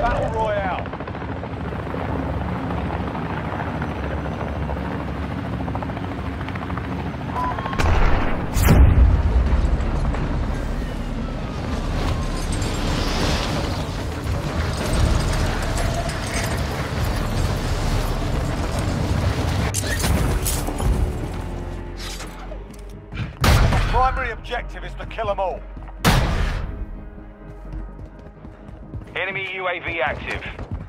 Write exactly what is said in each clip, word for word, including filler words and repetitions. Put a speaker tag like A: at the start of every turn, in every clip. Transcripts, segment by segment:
A: Battle Royale. Primary objective is to kill them all.
B: Enemy U A V active.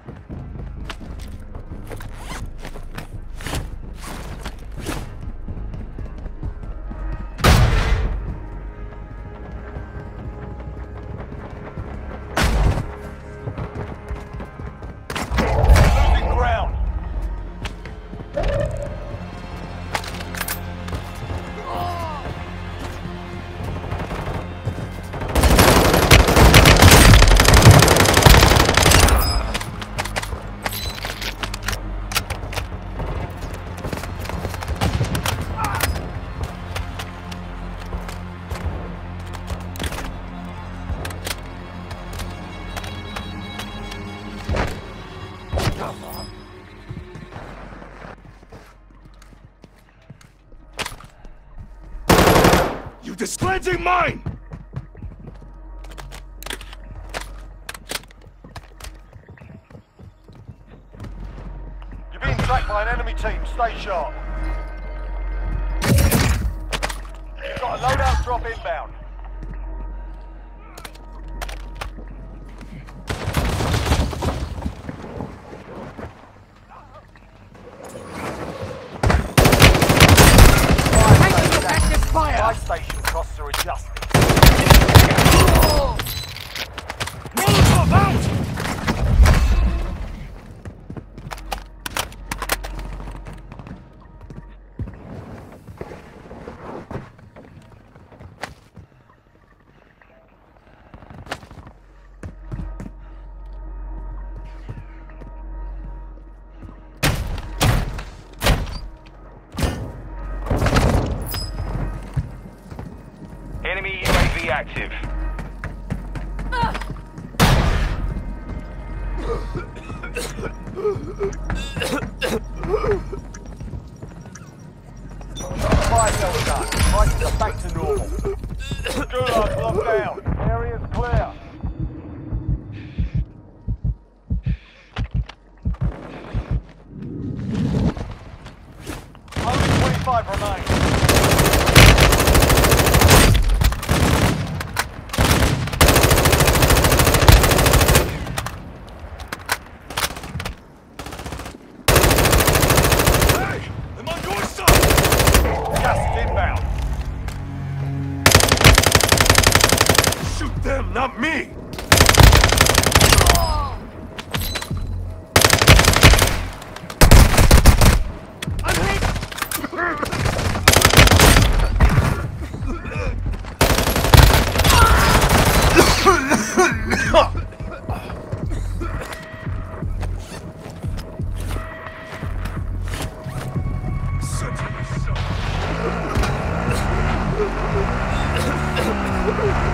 A: Losing ground.
C: You disclosing mine!
A: You're being tracked by an enemy team. Stay sharp. You've got a loadout drop inbound. Fire station costs are adjusted.
C: Molotov out!
B: Enemy U A V active.
A: Fire cell done. Prices are back to normal. Gulag locked down. Area's clear. Only twenty-five remain.
C: Shoot them, not me! I'm hit! Such a